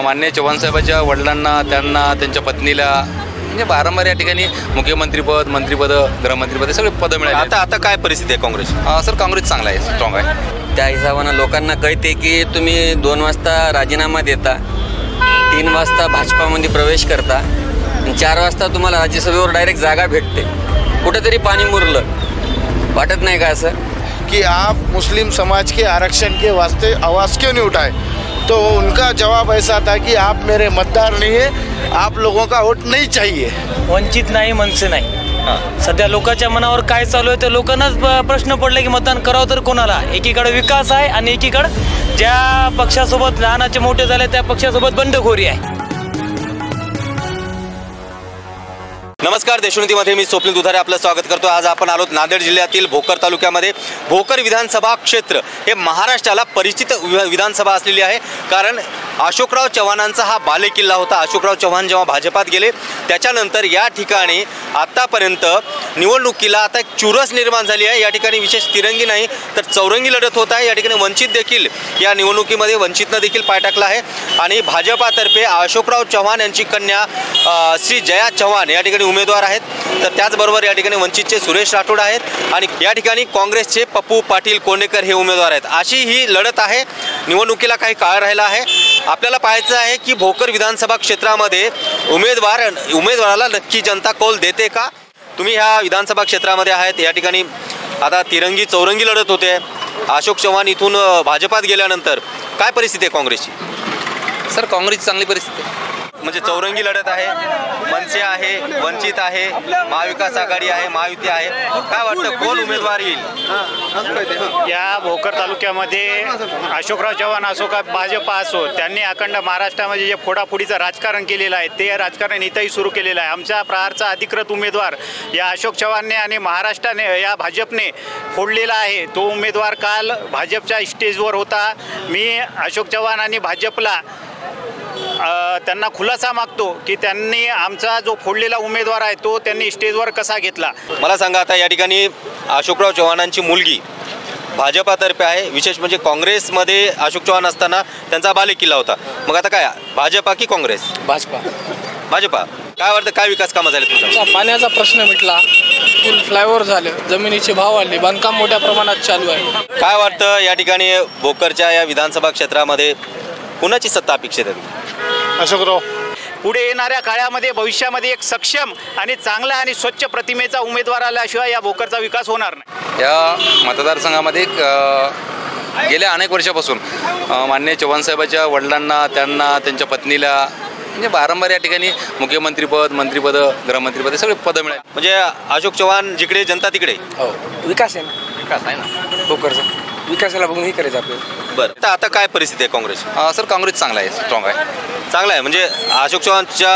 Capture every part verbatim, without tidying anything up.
माननीय चव्हाण साहेबांच्या वडिलांना, त्यांना, त्यांच्या पत्नीला म्हणजे वारंवार या ठिकाणी मुख्यमंत्रीपद, मंत्रिपद, गृहमंत्रीपद हे सगळे पदं मिळाली. आता आता काय परिस्थिती आहे काँग्रेस? सर काँग्रेस चांगला आहे, स्ट्रॉंग आहे. त्या हिशोबानं लोकांना कळते की तुम्ही दोन वाजता राजीनामा देता, तीन वाजता भाजपामध्ये प्रवेश करता, चार वाजता तुम्हाला राज्यसभेवर डायरेक्ट जागा भेटते. कुठेतरी पाणी मुरलं वाटत नाही का असं कि आप मुस्लिम समाज के आरक्षण के वास्ते आवाज़ क्यों नहीं उठाए? तो उनका जवाब ऐसा था कि आप मेरे मतदार नहीं है, आप लोगों का वोट नहीं चाहिए. वंचित नाही, मनसे नाही. सध्या लोकांच्या मनावर काय चालू आहे तर लोकांनाच प्रश्न पडले की मतदान करावं तर कोणाला. एकीकडे विकास आहे आणि एकीकडे ज्या पक्षासोबत लहानाचे मोठे झाले त्या पक्षासोबत बंडखोरी आहे. नमस्कार, देशोन्नतीमध्ये मी स्वप्नील दुधारे आपलं स्वागत करतो. आज आपण आलोत नांदेड जिल्ह्यातील भोकर तालुक्यामध्ये. भोकर विधानसभा क्षेत्र हे महाराष्ट्राला परिचित विधानसभा असलेली आहे, कारण अशोकराव चव्हाणांचा हा बालेकिल्ला होता. अशोकराव चव्हाण जेव्हा भाजपात गेले त्याच्यानंतर या ठिकाणी आत्तापर्यंत निवडणुकीला आता एक चुरस निर्माण झाली आहे. या ठिकाणी विशेष तिरंगी नाही तर चौरंगी लढत होत आहे. या ठिकाणी वंचित देखील या निवडणुकीमध्ये वंचितनं देखील पाय टाकला आहे आणि भाजपातर्फे अशोकराव चव्हाण यांची कन्या श्री जया चव्हाण या ठिकाणी उमेदवार आहेत. तर त्याचबरोबर या ठिकाणी वंचितचे सुरेश राठोड आहेत आणि या ठिकाणी काँग्रेसचे पप्पू पाटील कोंडेकर हे उमेदवार आहेत. अशी ही लढत आहे. निवडणुकीला काही काळ राहिला आहे. आपल्याला पाहायचं आहे की भोकर विधानसभा क्षेत्रामध्ये उमेदवार उमेदवाराला नक्की जनता कौल देते का? तुम्ही ह्या विधानसभा क्षेत्रामध्ये आहेत. या ठिकाणी आता तिरंगी चौरंगी लढत होते. अशोक चव्हाण इथून भाजपात गेल्यानंतर काय परिस्थिती आहे काँग्रेसची? सर काँग्रेसची चांगली परिस्थिती आहे. म्हणजे चौरंगी लढत आहे, मनसे आहे, वंचित आहे, महाविकास आघाडी आहे, महायुती आहे. काय वाटतं कोण उमेदवार येईल? या भोकर तालुक्यामध्ये अशोकराव चव्हाण असो का भाजपा असो, त्यांनी अखंड महाराष्ट्रामध्ये जे फोडाफोडीचं राजकारण केलेलं आहे ते राजकारण इथंही सुरू केलेलं आहे. आमच्या प्रहारचा अधिकृत उमेदवार या अशोक चव्हाणने आणि महाराष्ट्राने या भाजपने फोडलेला आहे. तो उमेदवार काल भाजपच्या स्टेजवर होता. मी अशोक चव्हाण आणि भाजपला त्यांना खुलासा मागतो की त्यांनी आमचा जो फोडलेला उमेदवार आहे तो त्यांनी स्टेजवर कसा घेतला. मला सांगा, आता या ठिकाणी अशोकराव चव्हाणांची मुलगी भाजपातर्फे आहे. विशेष म्हणजे काँग्रेसमध्ये अशोक चव्हाण असताना त्यांचा बालेकिल्ला होता. मग आता काय भाजपा की काँग्रेस? भाजपा. भाजपा. काय वाटतं काय विकास कामं झाले तुमचा? पाण्याचा प्रश्न मिटला, फ्लायओव्हर झाले, जमिनीचे भाव वाढले, बांधकाम मोठ्या प्रमाणात चालू आहे. काय वाटतं या ठिकाणी भोकरच्या या विधानसभा क्षेत्रामध्ये कुणाची सत्ता अपेक्षित आहे? अशोकराव. पुढे येणाऱ्या काळामध्ये भविष्यामध्ये एक सक्षम आणि चांगला आणि स्वच्छ प्रतिमेचा उमेदवार आल्याशिवाय या भोकरचा विकास होणार नाही. या मतदारसंघामध्ये गेल्या अनेक वर्षापासून माननीय चव्हाण साहेबांच्या वडिलांना, त्यांना, त्यांच्या पत्नीला म्हणजे वारंवार या ठिकाणी मुख्यमंत्रीपद, मंत्रिपद, गृहमंत्रीपद हे सगळे पदं मिळाली. म्हणजे अशोक चव्हाण जिकडे जनता तिकडे. हो, विकास आहे ना, विकास आहे ना भोकरचा. विकासाला बघून हे करायचं आपल्याला. बरं, तर आता काय परिस्थिती आहे काँग्रेस? सर काँग्रेस चांगला आहे, स्ट्रॉंग आहे. चांगला आहे म्हणजे अशोक चव्हाणच्या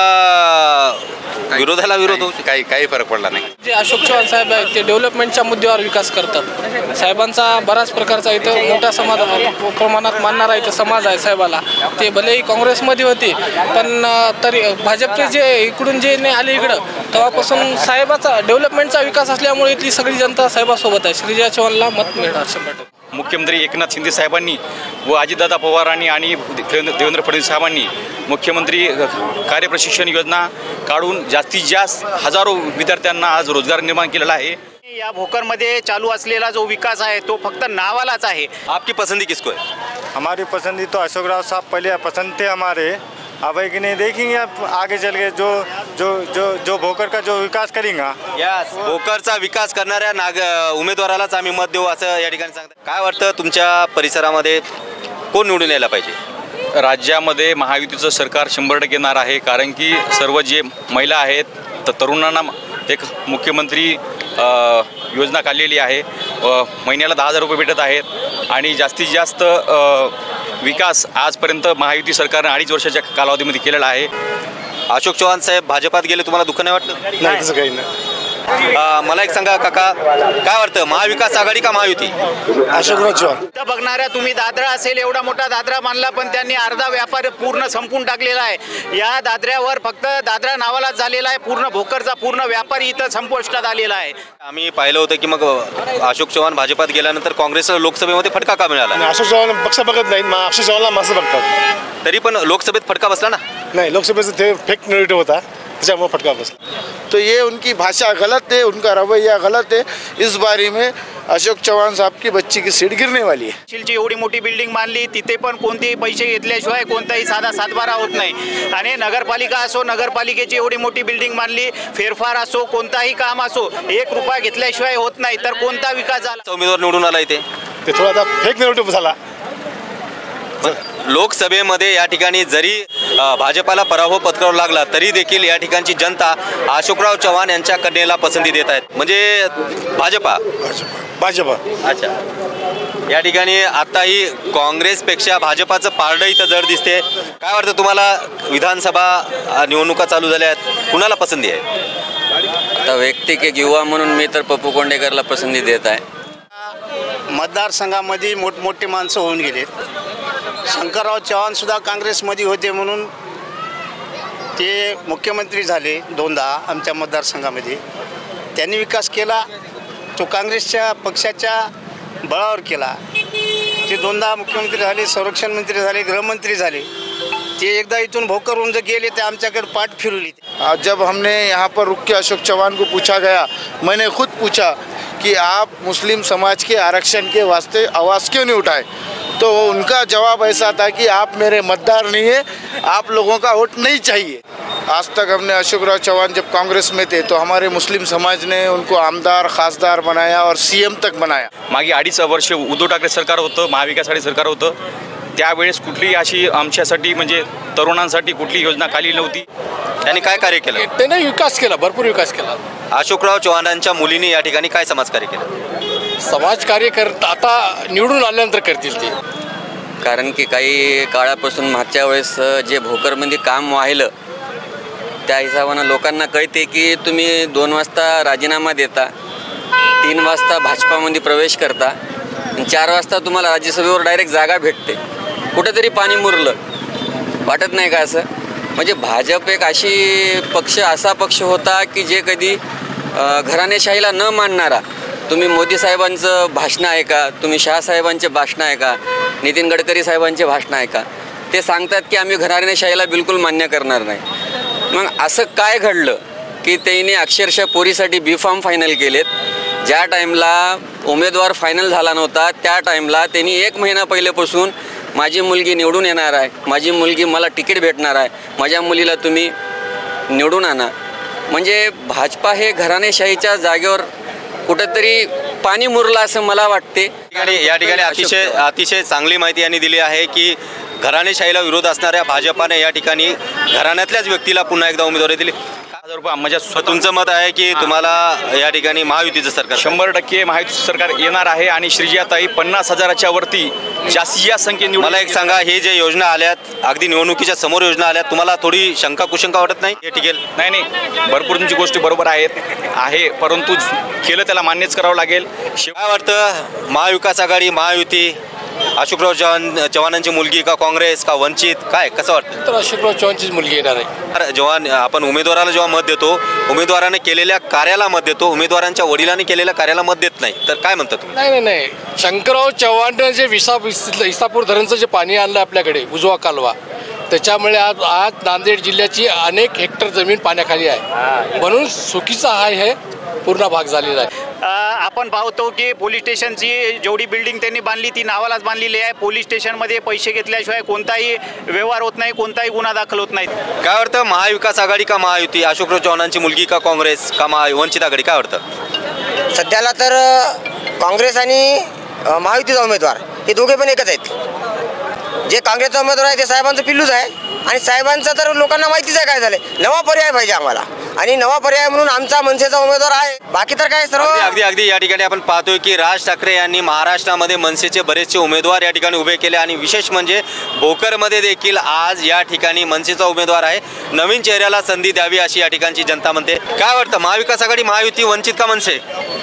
विरोधाला विरोध होतो, काही काही फरक पडला नाही. जे अशोक चव्हाण साहेब आहेत ते डेव्हलपमेंटच्या मुद्द्यावर विकास करतात. साहेबांचा बराच प्रकारचा इथं मोठ्या समाज प्रमाणात मानणारा इथं समाज आहे साहेबाला. ते भलेही काँग्रेसमध्ये होते पण तरी भाजपचे जे इकडून जे आले इकडं तेव्हापासून साहेबाचा डेव्हलपमेंटचा विकास असल्यामुळे इथली सगळी जनता साहेबासोबत आहे. श्रीजया चव्हाणला मत मिळणार शंभर टक्के. मुख्यमंत्री एकनाथ शिंदे साहेबांनी व अजितदादा पवारांनी आणि देवेंद्र फडणवीस साहेबांनी मुख्यमंत्री कार्यप्रशिक्षण योजना काढून जास्तीत जास्त हजारो विद्यार्थ्यांना आज रोजगार निर्माण केलेला आहे. या भोकरमध्ये चालू असलेला जो विकास आहे तो फक्त नावालाच आहे. आपकी पसंदी किसको है? हमारी पसंदी तो अशोकराव साहब पहले पसंद थे हमारे. अब है कि नहीं देखेंगे अब आगे चल के जो जो जो जो भोकर का जो विकास करेंगा. यस, भोकरचा विकास करणाऱ्या नाग उमेदवारालाच आम्ही मत देऊ असं या ठिकाणी सांगतात. काय वाटतं तुमच्या परिसरामध्ये कोण निवडून यायला पाहिजे? राज्यामध्ये महायुतीचं सरकार शंभर टक्के येणार आहे, कारण की सर्व जे महिला आहेत तर तरुणांना एक मुख्यमंत्री योजना काढलेली आहे. महिन्याला दहा हजार रुपये भेटत आहेत आणि जास्तीत जास्त विकास आजपर्यंत महायुती सरकारने अडीच वर्षाच्या कालावधीमध्ये केलेला आहे. अशोक चव्हाण साहेब भाजपात गेले, तुम्हाला दुःख नाही वाटलं? नाही, तसं काही नाही. मला एक सांगा काका, काय वाटतं महाविकास आघाडी का महायुती? अशोकराव चव्हाण. बघणाऱ्या तुम्ही दादरा असेल, एवढा मोठा दादरा बांधला पण त्यांनी अर्धा व्यापार पूर्ण संपून टाकलेला आहे. या दादऱ्यावर फक्त दादरा नावालाच झालेला आहे. पूर्ण भोकरचा पूर्ण व्यापारी इथं संपुष्टात आलेला आहे. आम्ही पाहिलं होतं की मग अशोक चव्हाण भाजपात गेल्यानंतर काँग्रेसला लोकसभेमध्ये फटका का मिळाला? अशोक चव्हाण पक्ष बघत नाहीत, अशोक चव्हाणला माणसं बघतात. तरी पण लोकसभेत फटका बसला ना? नहीं, लोकसभा से फेक नेगेटिव होता त्याच्यामुळे फटका बसला. तो ये उनकी भाषा गलत है, उनका रवैया गलत है. इस बारी में अशोक चव्हाण साहब की बच्ची की सीट गिरने वाली है. ची एवढी मोठी बिल्डिंग बांधली, तिथे पण कोणतेही पैसे घेतल्याशिवाय कोणताही साधा सातबारा होत नाही. आणि नगरपालिका असो, नगरपालिकेची एवढी मोठी बिल्डिंग बांधली, फेरफार असो, कोणताही काम असो, एक रुपया घेतल्याशिवाय होत नाही. तर कोणता विकास झाला? उमेदवार निवडून आला इथे ते थोड़ा आता फेक नेगेटिव झाला. लोकसभेमध्ये या ठिकाणी जरी अ, भाजपाला पराभव पत्करावा लागला तरी देखील या ठिकाणची जनता अशोकराव चव्हाण यांच्या कन्येला पसंती देत आहेत. म्हणजे भाजपा भाजपा. अच्छा, या ठिकाणी आताही काँग्रेसपेक्षा भाजपाचं पारडं इथं जड दिसते. काय वाटतं तुम्हाला? विधानसभा अ, निवडणुका चालू झाल्या आहेत, कुणाला पसंती आहे? आता वैयक्तिक एक युवा म्हणून मी तर पप्पू कोंडेकरला पसंती देत आहे. मतदारसंघामध्ये मोठमोठे माणसं होऊन गेले. शंकरराव चव्हाण सुद्धा काँग्रेसमध्ये होते म्हणून ते मुख्यमंत्री झाले दोनदा आमच्या मतदारसंघामध्ये. त्यांनी विकास केला, तो काँग्रेसच्या पक्षाच्या बळावर केला. ते दोनदा मुख्यमंत्री झाले, संरक्षण मंत्री झाले, गृहमंत्री झाले. ते एकदा इथून भोकरहून जर गेले तर आमच्याकडे पाठ फिरवली. जब हमने यहाँ पर रुक के अशोक चव्हाण को पूछा गया, मैंने खुद पूछा कि आप मुस्लिम समाज के आरक्षण के वास्ते आवाज़ क्यों नहीं उठाए, तो उनका जवाब ऐसा था कि आप मेरे मतदार नहीं है, आप लोगों का वोट नहीं चाहिए. आज तक हमने अशोकराव चव्हाण जब कांग्रेस में थे तो हमारे मुस्लिम समाज ने उनको आमदार खासदार बनाया और सीएम तक बनाया. मागे अडीच वर्ष उद्धव ठाकरे सरकार होतं, महाविकास आघाडी सरकार होतं. त्यावेळेस कुठली अशी आमच्यासाठी म्हणजे तरुणांसाठी कुठली योजना खाली नव्हती. त्यांनी काय कार्य केलं? त्याने विकास केला, भरपूर विकास केला. अशोकराव चव्हाणांच्या मुलींनी या ठिकाणी काय समाजकार्य केलं? समाजकार्य करत आता निवडून आल्यानंतर करतील ते. कारण की काही काळापासून मागच्या वेळेस जे भोकरमध्ये काम व्हायलं त्या हिशोबानं लोकांना कळते की तुम्ही दोन वाजता राजीनामा देता, तीन वाजता भाजपामध्ये प्रवेश करता, आणि चार वाजता तुम्हाला राज्यसभेवर डायरेक्ट जागा भेटते. कुठेतरी पाणी मुरलं, वाटत नाही का असं? म्हणजे भाजप एक अशी पक्ष असा पक्ष होता की जे कधी घराणेशाहीला न मानणारा. तुम्ही मोदी साहेबांचं भाषणं आहे का, तुम्ही शहासाहेबांचे भाषणं आहे का, नितीन गडकरी साहेबांचे भाषणं आहे का, ते सांगतात की आम्ही घराणेशाहीला बिलकुल मान्य करणार नाही. मग असं काय घडलं की त्यांनी अक्षरशः पोरीसाठी बी फॉर्म फायनल केलेत. ज्या टाईमला उमेदवार फायनल झाला नव्हता त्या टाईमला त्यांनी एक महिना पहिल्यापासून माझी मुलगी निवडून येणार आहे, माझी मुलगी मला तिकीट भेटणार आहे, माझ्या मुलीला तुम्ही निवडून आणा. म्हणजे भाजपा हे घराणेशाहीच्या जागेवर कुठेतरी पाणी मुरलं असं मला वाटते. या ठिकाणी अतिशय अतिशय चांगली माहिती यांनी दिली आहे की घराणेशाहीला विरोध असणाऱ्या भाजपाने या ठिकाणी घराण्यातल्याच व्यक्तीला पुन्हा एकदा उमेदवारी दिली. हजार रुपये म्हणजे तुमचं मत आहे की तुम्हाला या ठिकाणी महायुतीचं सरकार? शंभर टक्के महायुतीचं सरकार येणार आहे आणि श्रीजाताई पन्नास हजाराच्या वरती जास्तीत जास्त संख्येने. मला एक सांगा, हे जे योजना आल्यात अगदी निवडणुकीच्या समोर योजना आल्यात, तुम्हाला थोडी शंका कुशंका वाटत नाही? हे टिकेल? नाही नाही, भरपूर तुमची गोष्टी बरोबर आहेत आहे, परंतु केलं त्याला मान्यच करावं लागेल. काय वाटतं, महाविकास आघाडी, महायुती, अशोकराव चव्हाण चव्हाणांची मुलगी का काँग्रेस का वंचित, काय कसं वाटतं? तर अशोकराव चव्हाणचीच मुलगी येणार आहे. जेव्हा आपण उमेदवाराला जेव्हा मत देतो, उमेदवाराने केलेल्या कार्याला मत देतो, उमेदवारांच्या वडिलांनी केलेल्या कार्याला मत देत नाही, तर काय म्हणता तुम्ही? नाही नाही नाही, शंकरराव चव्हाण जे विसा इसापूर धरणचं जे पाणी आणलं आपल्याकडे, उजवा कालवा, त्याच्यामुळे आज आज नांदेड जिल्ह्याची अनेक हेक्टर जमीन पाण्याखाली आहे. म्हणून चुकीचा हा हे पूर्ण भाग झालेला आहे. आपण पाहतो की पोलीस स्टेशनची जेवढी बिल्डिंग त्यांनी बांधली ती नावालाच बांधलेली आहे. पोलीस स्टेशनमध्ये पैसे घेतल्याशिवाय कोणताही व्यवहार होत नाही, कोणताही गुन्हा दाखल होत नाही. काय वाटतं, महाविकास आघाडी का महायुती, अशोकराव चव्हाणांची मुलगी का काँग्रेस का महा वंचित आघाडी, काय वाटतं? सध्याला तर काँग्रेस आणि महायुतीचा उमेदवार हे दोघे पण एकच आहेत. जे काँग्रेसचा उमेदवार आहे ते साहेबांचं पिल्लूच आहे आणि साहेबांचं तर लोकांना माहितीच आहे काय झालं. नवा पर्याय पाहिजे आम्हाला आणि नवा पर्याय म्हणून आमचा मनसेचा उमेदवार आहे. बाकी तर काय सर्व अगदी अगदी या ठिकाणी आपण पाहतोय की राज ठाकरे यांनी महाराष्ट्रामध्ये मनसेचे बरेचसे उमेदवार या ठिकाणी उभे केले आणि विशेष म्हणजे भोकरमध्ये देखील आज या ठिकाणी मनसेचा उमेदवार आहे. नवीन चेहऱ्याला संधी द्यावी अशी या ठिकाणची जनता म्हणते. काय वाटतं, महाविकास आघाडी, महायुती, वंचित का मनसे?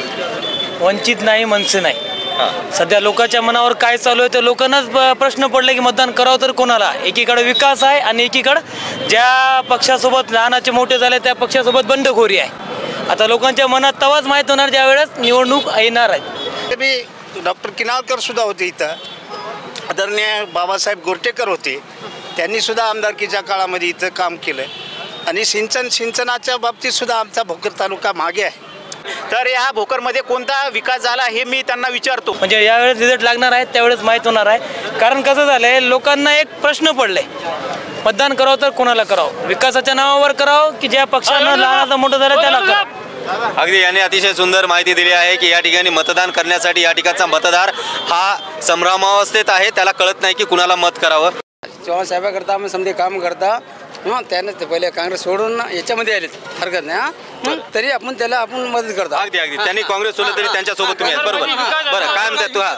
वंचित नाही, मनसे नाही. सध्या लोकांच्या मनावर काय चालू आहे ते लोकांनाच प्रश्न पडले की मतदान करावं तर कोणाला. एकीकडे विकास आहे आणि एकीकडे ज्या पक्षासोबत लहानाचे मोठे झाले त्या पक्षासोबत बंडखोरी आहे. आता लोकांच्या मनात तवाच माहीत होणार ज्या वेळेस निवडणूक येणार आहे. मी डॉक्टर किनाळकर सुद्धा होते इथं, आदरणीय बाबासाहेब गोरटेकर होते, त्यांनीसुद्धा आमदारकीच्या काळामध्ये इथं काम केलं आणि सिंचन सिंचनाच्या बाबतीतसुद्धा आमचा भोकर तालुका मागे आहे. तर या भोकरमध्ये कोणता विकास झाला हे मी त्यांना विचारतो. म्हणजे यावेळेस रिझल्ट लागणार आहे त्यावेळेस माहीत होणार आहे. कारण कसं झालंय, लोकांना एक प्रश्न पडले, मतदान करावं तर कोणाला करावं, विकासाच्या नावावर करावं की ज्या पक्षानं लहानाचं मोठं झालं त्याला करावं. अगदी यांनी अतिशय सुंदर माहिती दिली आहे की या ठिकाणी मतदान करण्यासाठी या ठिकाणचा मतदार हा संभ्रमावस्थेत आहे, त्याला कळत नाही की कुणाला मत करावं. चव्हाण साहेबाकरता आम्ही समजे काम करता हां, त्यानं ते पहिले काँग्रेस सोडून याच्यामध्ये आले, हरकत नाही हां, तरी आपण त्याला आपण मदत करतो. अगदी अगदी त्यांनी काँग्रेस सोडलं तरी त्यांच्यासोबत तुम्ही आहेत. बरोबर. बरं, काय म्हणतात तू? हा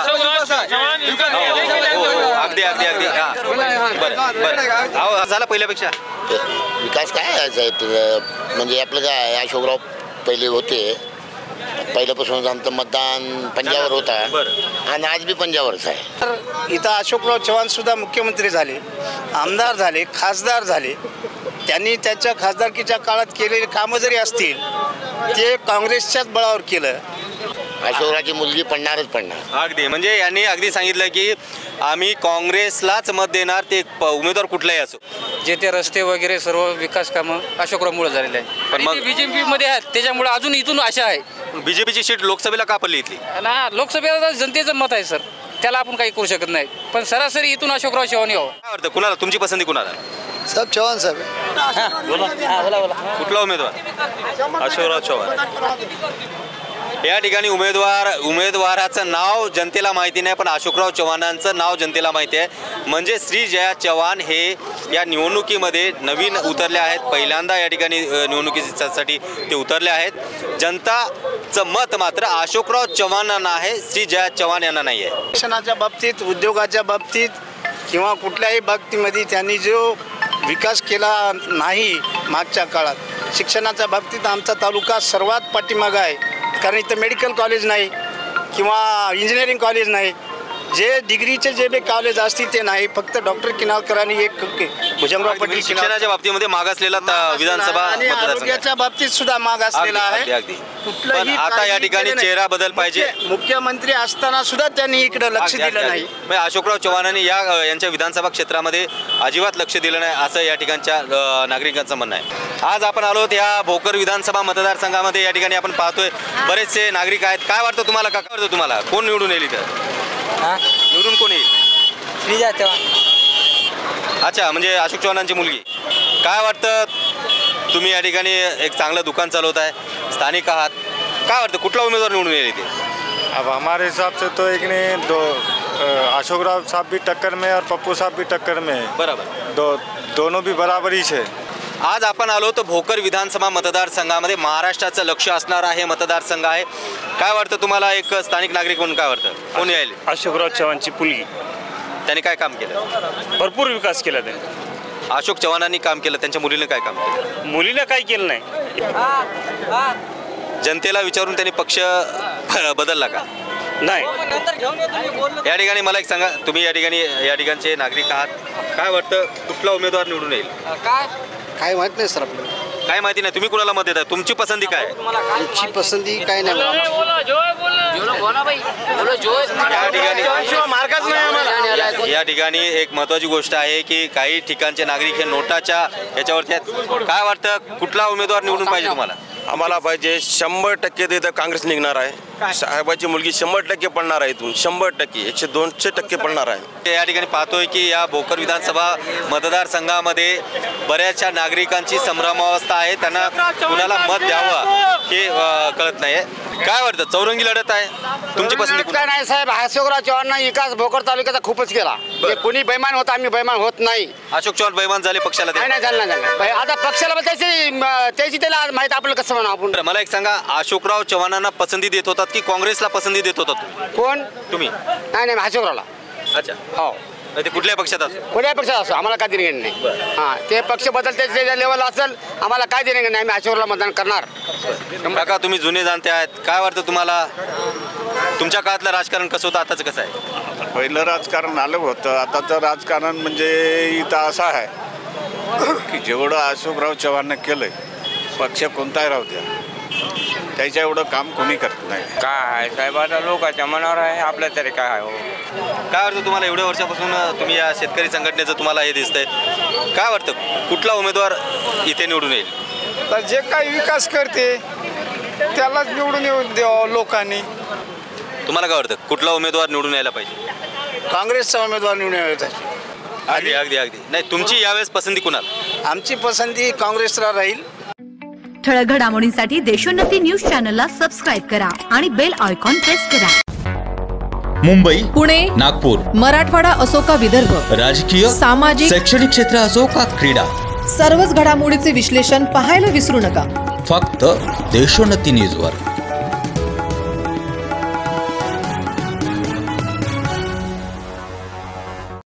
अगदी अगदी अगदी हां, बरं बरं. अहो, झाला पहिल्यापेक्षा विकास काय आहे साहेब? म्हणजे आपलं काय अशोकराव पहिले होते, पहिल्यापासून आमचं मतदान पंजाबवर होता आणि आज बी पंजाबवरच आहे. तर इथं अशोकराव चव्हाणसुद्धा मुख्यमंत्री झाले, आमदार झाले, खासदार झाले. त्यांनी त्यांच्या खासदारकीच्या काळात केलेली कामं जरी असतील ते काँग्रेसच्याच बळावर केलं. अशोकरावची मुलगी पडणारच पडणार. अगदी म्हणजे यांनी अगदी सांगितलं की आम्ही काँग्रेसलाच मत देणार, ते उमेदवार कुठलाही असो. जे ते रस्ते वगैरे सर्व विकास कामं अशोकरावमुळे झालेले आहे. पण मग बीजेपी मध्ये आहेत त्याच्यामुळे अजून इथून आशा आहे. बीजेपीची सीट लोकसभेला का पडली इथली? ना, लोकसभेला जनतेचं मत आहे सर, त्याला आपण काही करू शकत नाही. पण सरासरी इथून अशोकराव चव्हाण यावं. काय वाटतं, कुणाला तुमची पसंती कुणाला? साहेब चव्हाण साहेब. कुठला उमेदवार? अशोकराव चव्हाण. या ठिकाणी उमेदवार उमेदवाराचं नाव जनतेला माहिती नाही, पण अशोकराव चव्हाणांचं नाव जनतेला माहिती आहे. म्हणजे श्री जया चव्हाण हे या निवडणुकीमध्ये नवीन उतरले आहेत, पहिल्यांदा या ठिकाणी निवडणुकीसाठी ते उतरले आहेत. जनताचं मत मात्र अशोकराव चव्हाणांना आहे, श्री जया चव्हाण यांना नाही आहे. शिक्षणाच्या बाबतीत, उद्योगाच्या बाबतीत किंवा कुठल्याही बाबतीमध्ये त्यांनी जो विकास केला नाही मागच्या काळात, शिक्षणाच्या बाबतीत आमचा तालुका सर्वात पाठीमागं आहे. कारण इथं मेडिकल कॉलेज नाही किंवा इंजिनिअरिंग कॉलेज नाही, जे डिग्रीचे जे बी कॉलेज असतील ते नाही. फक्त डॉक्टर किनाळकरांनी एक भुजंगराव पाटील शिक्षणाच्या बाबतीमध्ये मागासलेला विधानसभा आणि आरोग्याच्या बाबतीत सुद्धा मागासलेला आहे. कुठलंही आता या ठिकाणी चेहरा बदल पाहिजे. मुख्यमंत्री असताना सुद्धा त्यांनी इकडे लक्ष दिलं नाही. अशोकराव चव्हाणांनी या यांच्या विधानसभा क्षेत्रामध्ये अजिबात लक्ष दिलं नाही असं या ठिकाणच्या नागरिकांचं म्हणणं आहे. आज आपण आलो या भोकर विधानसभा मतदारसंघामध्ये. या ठिकाणी आपण पाहतोय बरेचसे नागरिक आहेत. काय वाटतं तुम्हाला? काय वाटतं तुम्हाला कोण निवडून येईल इथं? निवडून कोण येईल? श्रीजया चव्हाण. अच्छा, म्हणजे अशोक चव्हाणांची मुलगी. काय वाटतं, तुम्ही या ठिकाणी एक चांगलं दुकान चालवत आहे, स्थानिक आहात, काय वाटतं कुठला उमेदवार निवडून येईल इथे? अब हमारे हिसाब से तो एक ने दो अशोकराव साहब भी टक्कर में और पप्पू साहब भी टक्कर में है. बराबर. दो दोनों भी बराबर ही है. आज आपण आलो तर भोकर विधानसभा मतदारसंघामध्ये महाराष्ट्राचं लक्ष असणार आहे मतदारसंघ आहे. काय वाटतं तुम्हाला एक स्थानिक नागरिक म्हणून काय वाटतं कोण येईल? अशोकराव चव्हाणची मुलगी. त्यांनी काय काम केलं? भरपूर विकास केला त्यांनी. अशोक चव्हाणांनी काम केलं, त्यांच्या मुलीने काय काम केलं? मुलीनं काय केलं नाही. जनतेला विचारून त्यांनी पक्ष बदलला का? नाही. या ठिकाणी मला एक सांगा, तुम्ही या ठिकाणी या ठिकाणचे नागरिक आहात, काय वाटतं कुठला उमेदवार निवडून येईल? काय काय माहित नाही सर आपल्याला. काय माहिती नाही. तुम्ही कुणाला मत देता? तुमची पसंती काय? तुमची पसंती काय नाही. या ठिकाणी एक महत्वाची गोष्ट आहे की काही ठिकाणचे नागरिक हे नोटाच्या याच्यावरती आहेत. काय वाटतं कुठला उमेदवार निवडून पाहिजे तुम्हाला? आम्हाला पाहिजे शंभर टक्के तिथं काँग्रेस निघणार आहे. साहेबाची मुलगी शंभर टक्के पडणार आहे. इथून शंभर टक्के एकशे दोनशे टक्के पडणार आहे. या ठिकाणी पाहतोय की या भोकर विधानसभा मतदारसंघामध्ये बऱ्याचशा नागरिकांची संभ्रमावस्था आहे. त्यांना कुणाला मत द्यावं हे कळत नाही. काय वाटतं, चौरंगी लढत आहे, तुमची पसंती काय नाही साहेब? अशोकराव चव्हाणांना विकास भोकर तालुक्याचा खूपच केला. कोणी बैमान होता, आम्ही बैमान होत नाही. अशोक चव्हाण बैमान झाले पक्षाला? नाही नाही झालं नाही. आता पक्षाला त्याची त्याची त्याला माहिती आपल्याला कसं म्हणा आपण. मला एक सांगा, अशोकराव चव्हाणांना पसंती देत होतात की काँग्रेसला पसंती देत होतात? कोण? तुम्ही? नाही नाही अशोकरावला. अच्छा, हो. ते कुठल्याही पक्षात असो? कुठल्याही पक्षात असो, आम्हाला काय देणं नाही. हां, ते पक्ष बदलते त्या लेवलला असेल, आम्हाला काय देणं नाही. आम्ही अशोकरावला मतदान करणार. काका, तुम्ही जुने जाणते आहेत, काय वाटतं तुम्हाला तुमच्या काळातलं राजकारण कसं होतं, आताचं कसं आहे? पहिलं राजकारण आलं होतं, आताचं राजकारण म्हणजे इथं असं आहे की जेवढं अशोकराव चव्हाणनं केलंय, पक्ष कोणताही राहू द्या, त्याच्या एवढं काम कोणी करत नाही. काय साहेब आता लोकांच्या मनावर आहे, आपल्या तरी काय हो. काय वाटतं तुम्हाला एवढ्या वर्षापासून तुम्ही या शेतकरी संघटनेचं तुम्हाला हे दिसतंय, काय वाटतं कुठला उमेदवार इथे निवडून येईल? तर जे काही विकास करते त्यालाच निवडून येऊन द्यावं लोकांनी. तुम्हाला काय वाटतं कुठला उमेदवार निवडून यायला पाहिजे? काँग्रेसचा उमेदवार निवडून यायला पाहिजे. अगदी अगदी अगदी नाही, तुमची यावेळेस पसंती कुणाला? आमची पसंती काँग्रेसला राहील. ठळक घडामोडींसाठी देशोन्नती न्यूज चॅनलला सबस्क्राईब करा आणि बेल आयकॉन प्रेस करा. मुंबई, पुणे, नागपूर, मराठवाडा असो का विदर्भ, राजकीय, सामाजिक, शैक्षणिक क्षेत्र असो का क्रीडा, सर्वच घडामोडीचे विश्लेषण पाहायला विसरू नका. फक्त देशोन्नती न्यूजवर.